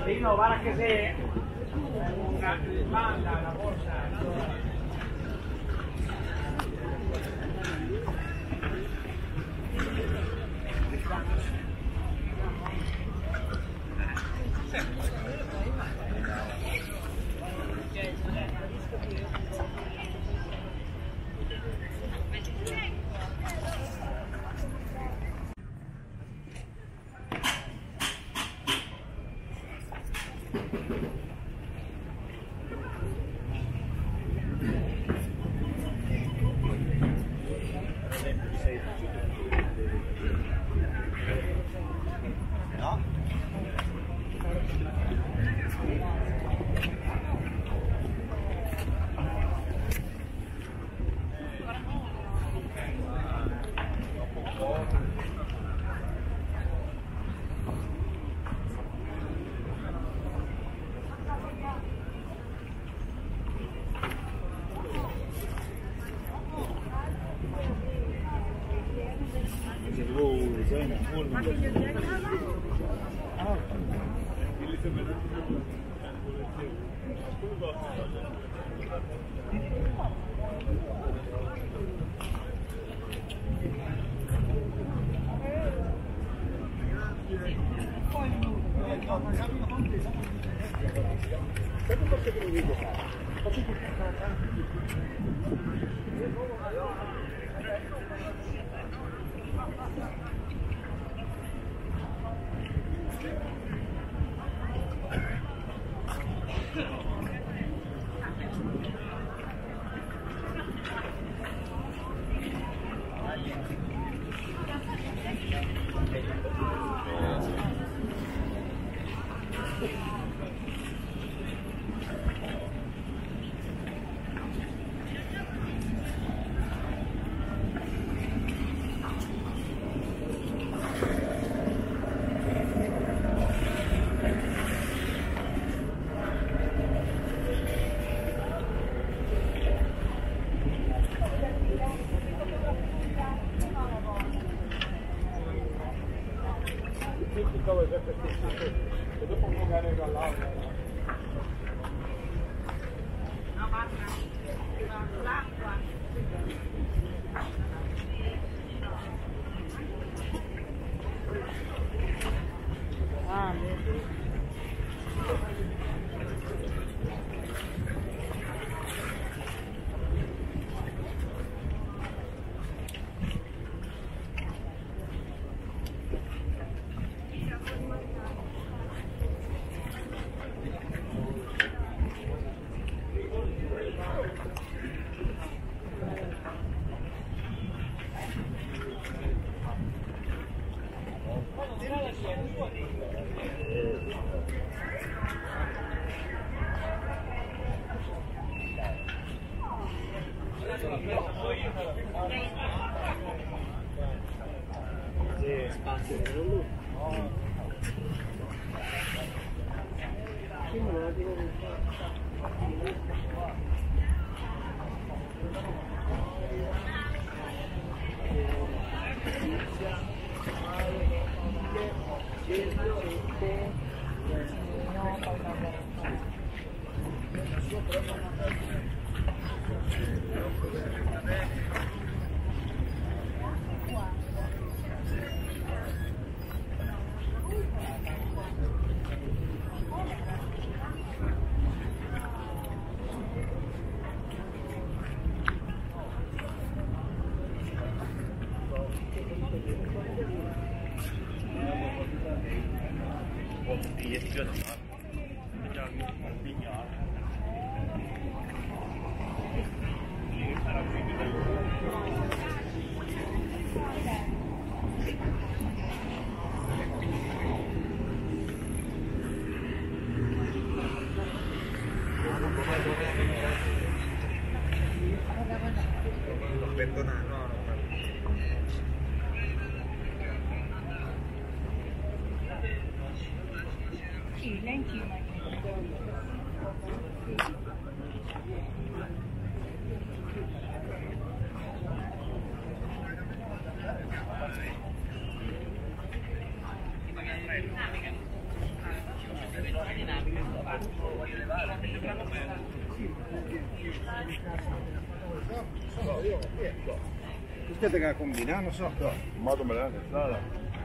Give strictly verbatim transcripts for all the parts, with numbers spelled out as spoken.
Sí, no, para que se una banda, la bolsa. Aspetta che la combina, non so. No, in modo me l'ha alzata.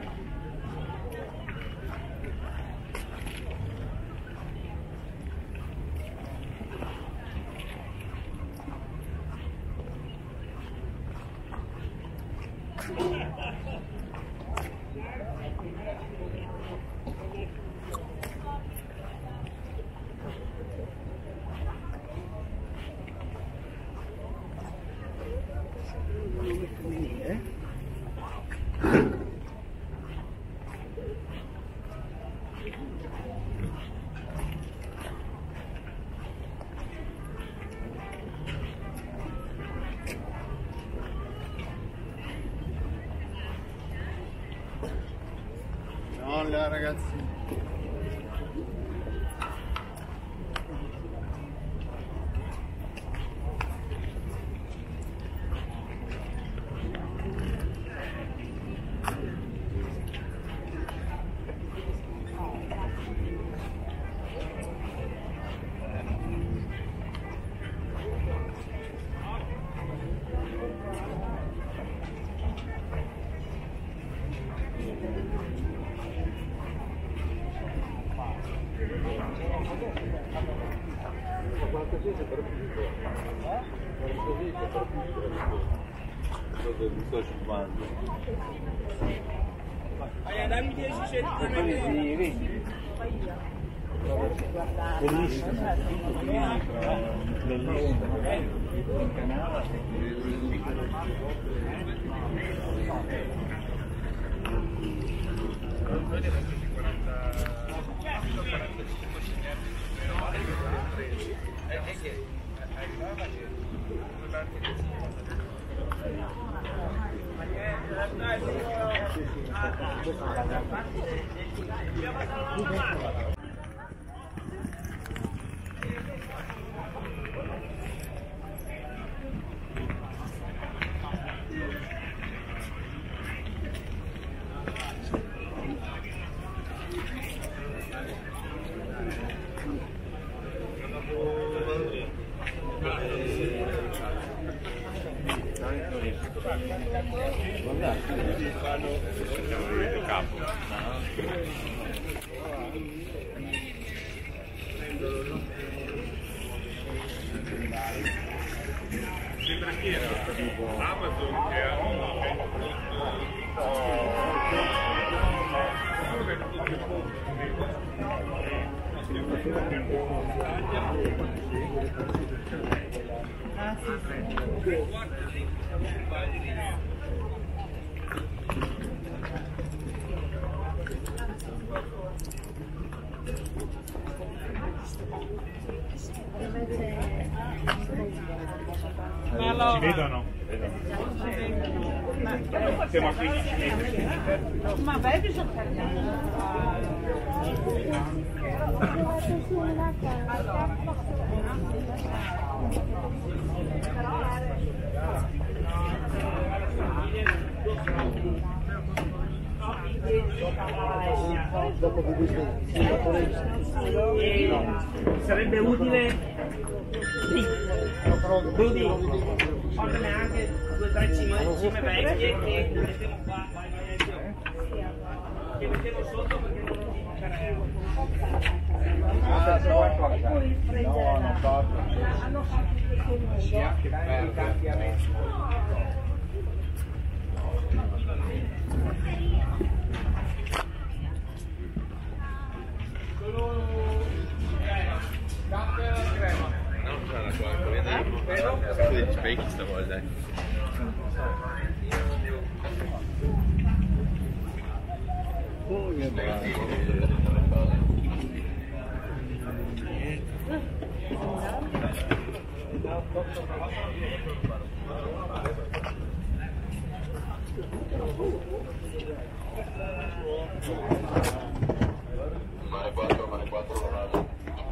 Non la ragazzi. Dammi dieci centimetri. Bellissimo. Sembra che era Amazon che ha Ah, sì, sì. Ci vedono? Siamo a quindici metri. Ma beh, bisogna caricare. Dopo che Sarebbe utile Rudy, portane anche due o tre cime, cime vecchie che mettiamo qua, vai, vai, che mettiamo sotto perché non lo dico. Poi prendere la... Hanno fatto questo anche per cambiamento. non c'è la quattro, vedi? Degli specchi stavolta, eh. Oh, che bello. Mare quattro, mare quattro lo vado.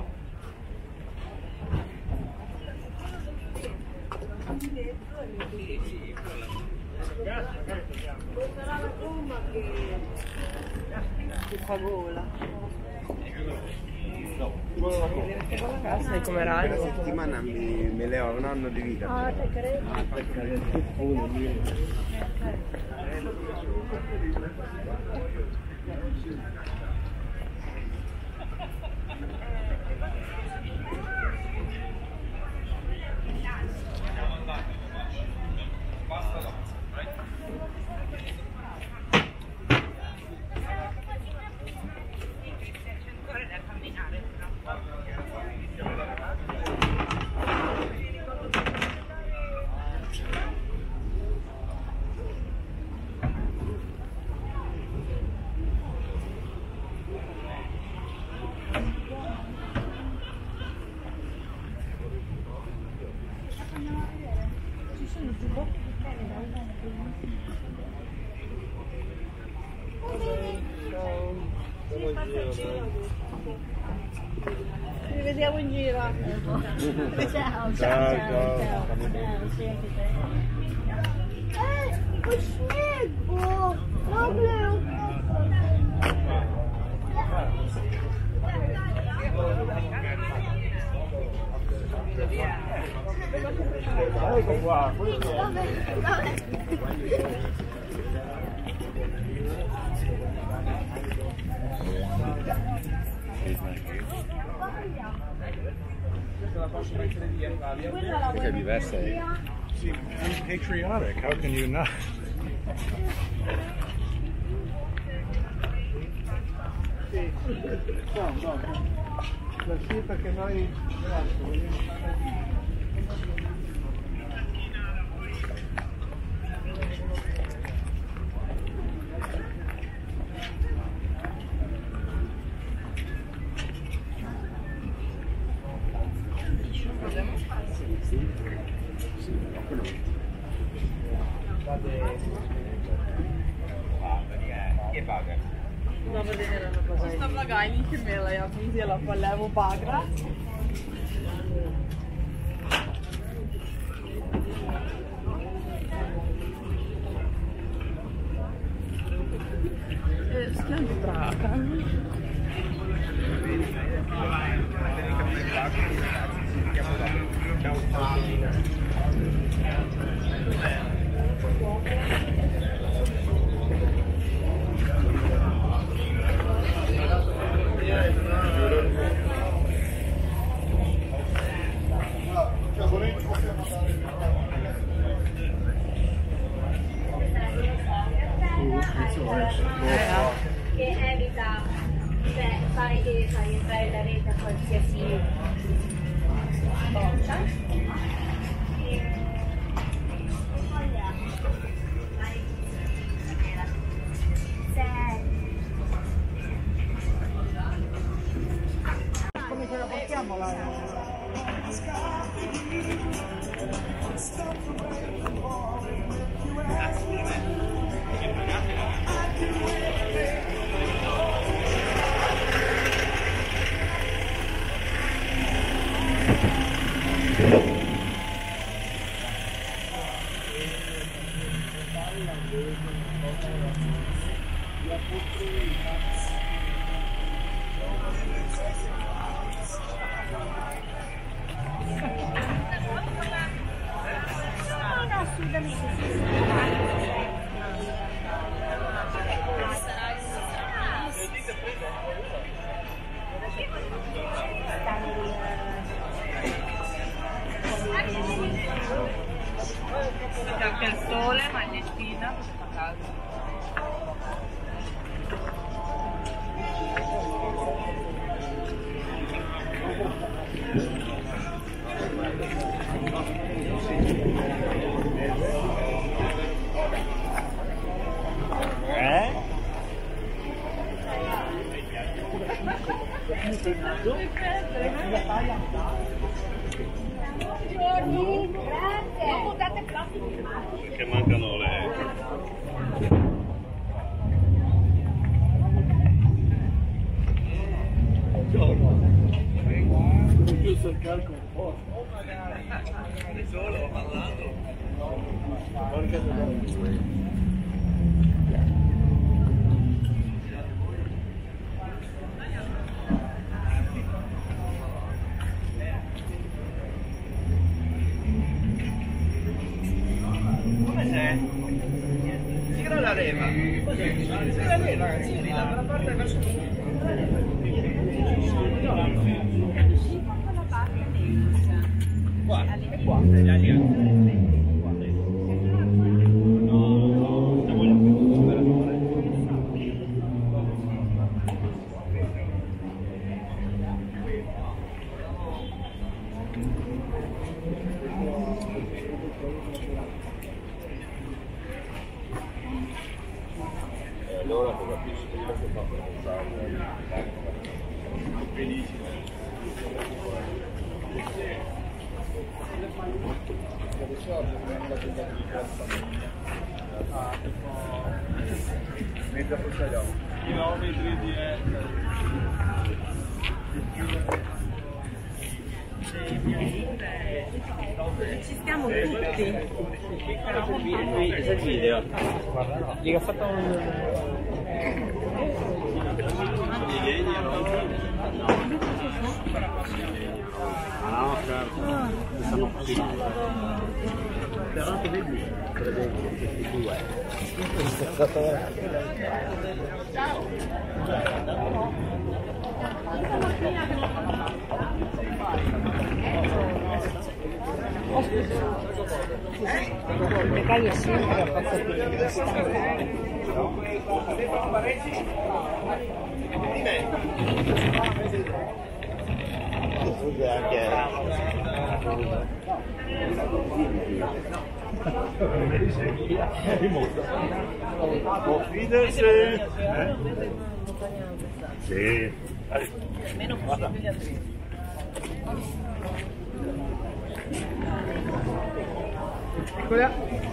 sarà la gomma che... che fa gola. Sai come ragno? Per settimana mi, me le ho un anno di vita. Ah, te credo. Ah, perché uno mio. Ci vediamo in giro. Ciao, ciao, ciao, ciao. Ciao, sì, anche te. Eh, o śniegu! Problem! Ecco qua, questo Questa è diversa. Eh. See, I'm patriotic. How can you not? Sì, no, no. Sì, perché noi Dobro, da je na pozaj. Na blagajni jih imela, jaz sem vzela pa levo bagra. Sklendi braka. Che evita, cioè fare che fai entrare la rete a qualsiasi boccia. Come ce la portiamo la... Anche il sole, magliettina, a casa. Eh? Buongiorno, grazie. Non buttate plastica. Che mancano le... Questo è il calcolo un po'. Solo parlando. Porca troia. Allora tu capisci che io sto facendo benissimo. Mezza portata. Chilometri di Ci stiamo tutti. Questo è il video. Gli ho fatto un... Ah no, certo. Siamo così. Però anche vedi, prevede questi due. Le calle sempre a poco più di distanza. Scusa anche... Auf Wiedersehen! Sì. Meno possibile aprire. Eccola.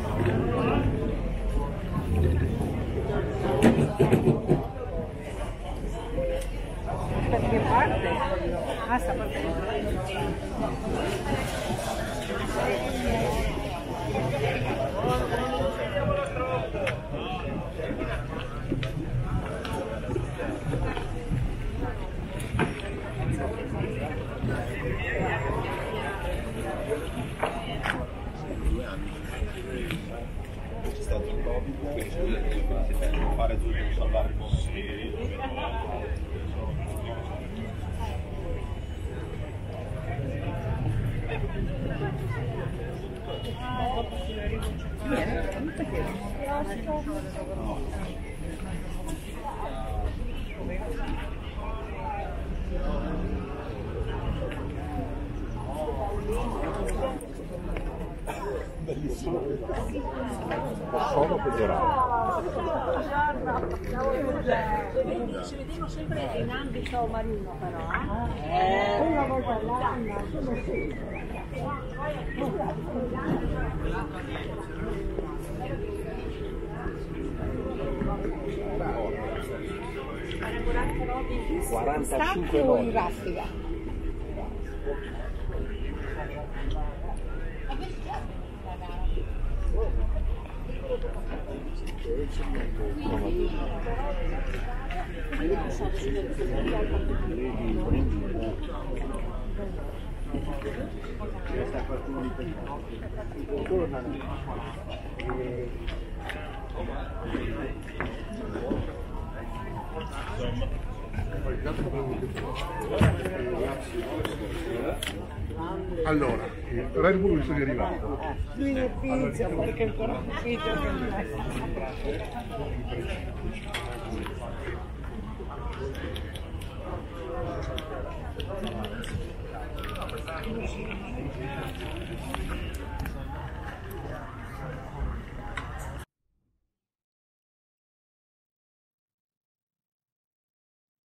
Da che parte? Ah, sta partendo. C'è stato il Covid, quindi si deve fare tutto per salvare il mondo. Bellissimo. Sono peggiorato. Si vedono sempre in ambito marino però, eh? Una volta all'anno, sono sì. quarantacinque o in raffica? Allora, il Red Bull mi sono arrivato. Lui ne pizza perché ancora pizza che non è.